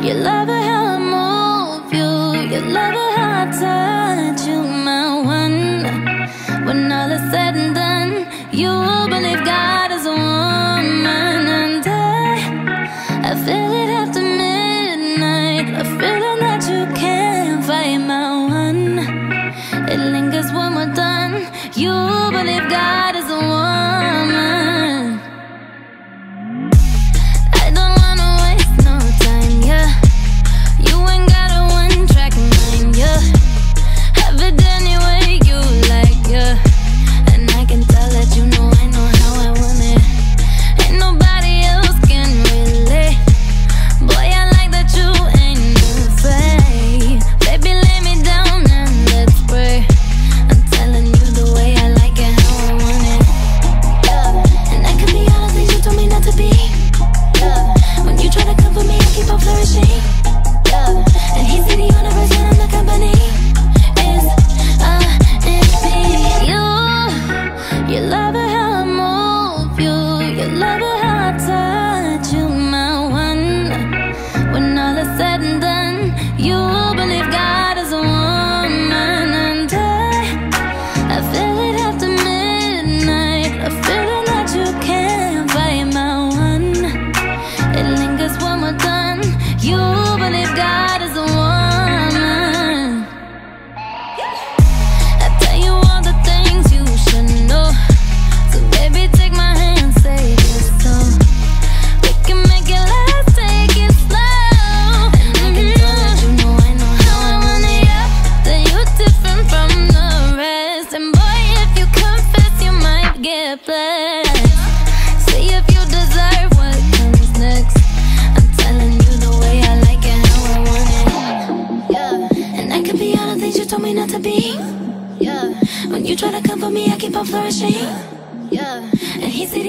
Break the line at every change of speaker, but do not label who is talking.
You love it how I move you. You love it how I touch you, my one. When all is said and done, you believe God is a woman. And I feel it after midnight, a feeling that you can't fight, my one. It lingers when we're done. You believe God is a woman. I don't wanna waste no time, yeah. You ain't got a one-track mind, yeah. Have it any way you like, yeah. And I can tell that you know I know how I want it. Ain't nobody else can relate. Boy, I like that you ain't afraid. Baby, lay me down and let's pray. I'm telling you the way I like it, how I want it, yeah. And I can be all the things you told me not to be, yeah. When you try to come for me, I keep on flourishing, yeah. And he's the universe and I'm the company. It's you love it how I move you. You love it how I touch you, my one. When all is said and done, you believe God is a woman. And I feel it after midnight, a feeling that you can't fight, my one. It lingers when we're done. You believe God is a woman. I tell you all the things you should know. So baby, take my hand, say this so we can make it last, take it slow. And I can tell that you know I know how I want it, yeah. That you're different from the rest. And boy, if you confess, you might get blessed. See if you deserve what comes next. I'm telling you the way I like it, how I want it, yeah. And I could be all the things you told me not to be, yeah. When you try to come for me, I keep on flourishing, yeah. And he's the